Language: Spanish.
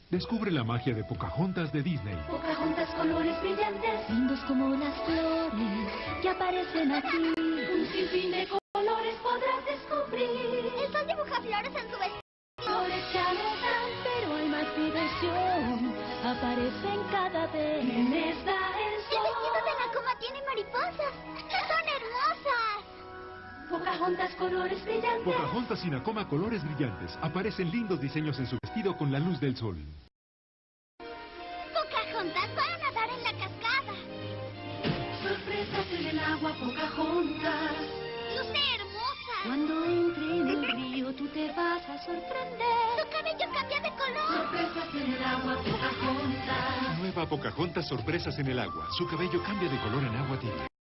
Descubre la magia de Pocahontas de Disney. Pocahontas, colores brillantes, lindos como las flores que aparecen aquí. Un sinfín de colores podrás descubrir. El sol dibuja flores en su vestido. Flores que alegran, Pero hay más diversión, aparece en cada vez. que les da el El sol. vestido de Nakoma tiene mariposas. ¡Son hermosas! Pocahontas, colores brillantes. Pocahontas y Nakoma colores brillantes. Aparecen lindos diseños en su vestido con la luz del sol. Pocahontas va a nadar en la cascada. Sorpresas en el agua, Pocahontas. Luce hermosa. Cuando entre en el río tú te vas a sorprender. Su cabello cambia de color. Sorpresas en el agua, Pocahontas. Nueva Pocahontas sorpresas en el agua. Su cabello cambia de color en agua tibia.